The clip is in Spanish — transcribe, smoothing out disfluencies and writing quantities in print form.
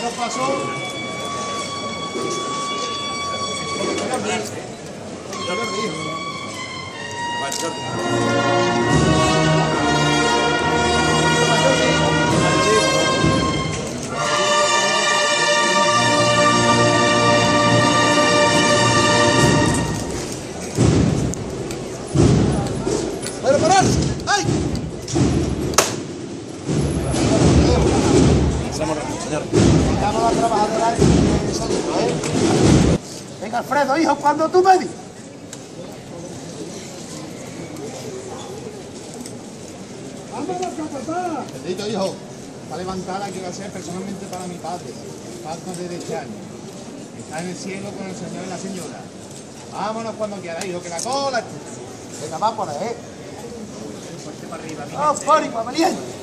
primeros pasos. ¡Pero parar! ¡Ay! Estamos la trabajadora de desayuno, ¿eh? Venga, Alfredo, hijo, cuando tú me digas. ¡Vámonos, capataz! Bendito, hijo. Esta levantada que va a ser personalmente para mi padre. Falta de este año. Está en el cielo con el señor y la señora. Vámonos cuando quiera, hijo, que la cola. Venga, va por ahí, ¿eh? Fuerte para arriba, mi gente. ¡Oh, Pori, valiente!